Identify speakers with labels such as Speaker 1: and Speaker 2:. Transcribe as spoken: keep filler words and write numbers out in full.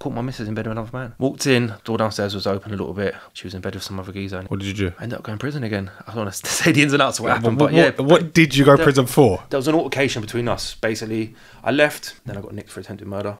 Speaker 1: caught my missus in bed with another man. Walked in, door downstairs was open a little bit. She was in bed with some other geezer.
Speaker 2: What did you do?
Speaker 1: I ended up going to prison again. I don't want to say the ins and outs of what happened,
Speaker 2: what,
Speaker 1: but yeah.
Speaker 2: What, what did you go to prison for?
Speaker 1: There was an altercation between us. Basically, I left, then I got nicked for attempted murder.